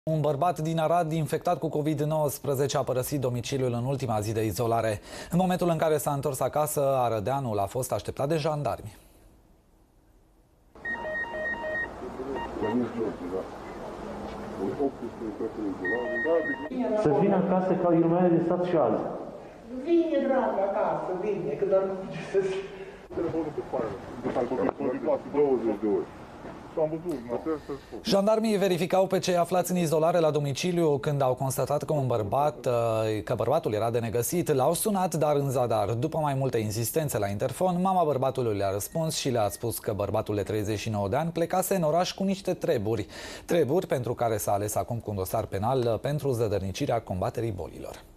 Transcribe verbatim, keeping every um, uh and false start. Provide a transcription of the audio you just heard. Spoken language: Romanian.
Un bărbat din Arad infectat cu COVID nouăsprezece a părăsit domiciliul în ultima zi de izolare. În momentul în care s-a întors acasă, arădeanul a fost așteptat de jandarmi. Să vină acasă ca urmare de stat și alții. Vine, drag, acasă, vine, că doar nu putea să zic. Telefonul pe failă, deci am făcut douăzeci de ori. Jandarmii verificau pe cei aflați în izolare la domiciliu. Când au constatat că un bărbat, că bărbatul era de negăsit, l-au sunat, dar în zadar. După mai multe insistențe la interfon, mama bărbatului le-a răspuns și le-a spus că bărbatul de treizeci și nouă de ani plecase în oraș cu niște treburi. Treburi pentru care s-a ales acum cu un dosar penal pentru zădărnicirea combaterii bolilor.